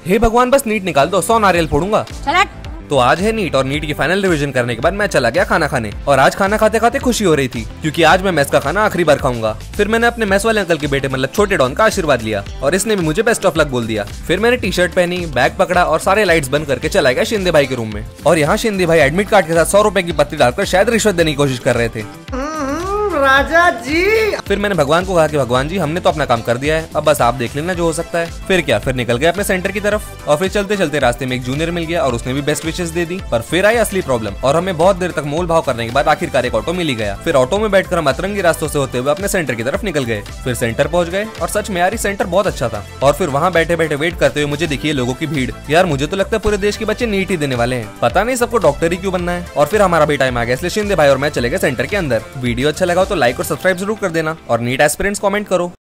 हे भगवान बस नीट निकाल दो, 100 नारियल फोड़ूंगा। तो आज है नीट और नीट की फाइनल रिवीजन करने के बाद मैं चला गया खाना खाने। और आज खाना खाते खाते खुशी हो रही थी क्योंकि आज मैं मेस का खाना आखिरी बार खाऊंगा। फिर मैंने अपने मेस वाले अंकल के बेटे मतलब छोटे डॉन का आशीर्वाद लिया और इसने भी मुझे बेस्ट ऑफ लक बोल दिया। फिर मैंने टी शर्ट पहनी, बैग पकड़ा और सारे लाइट्स बंद करके चला गया शिंदे भाई के रूम में। और यहाँ शिंदे भाई एडमिट कार्ड के साथ 100 रुपए की पत्ती डालकर शायद रिश्वत देने की कोशिश कर रहे थे। राजा जी। फिर मैंने भगवान को कहा कि भगवान जी हमने तो अपना काम कर दिया है, अब बस आप देख लेना जो हो सकता है। फिर क्या, फिर निकल गए अपने सेंटर की तरफ। और फिर चलते चलते रास्ते में एक जूनियर मिल गया और उसने भी बेस्ट विशेस दे दी। पर फिर आई असली प्रॉब्लम और हमें बहुत देर तक मोल भाव करने के बाद आखिरकार एक ऑटो मिल ही गया। फिर ऑटो में बैठकर हम अतरंगी रास्तों से होते हुए अपने सेंटर की तरफ निकल गए। फिर सेंटर पहुंच गए और सच में यार ये सेंटर बहुत अच्छा था। और फिर वहाँ बैठे बैठे वेट करते हुए मुझे दिखी लोगों की भीड़। यार मुझे तो लगता है पूरे देश के बच्चे नीट ही देने वाले हैं, पता नहीं सबको डॉक्टर ही क्यों बनना है। और फिर हमारा भी टाइम आ गया, इसलिए शिंदे भाई और मैं चले गए सेंटर के अंदर। वीडियो अच्छा लगा तो लाइक और सब्सक्राइब जरूर कर देना और नीट एस्पिरेंट्स कमेंट करो।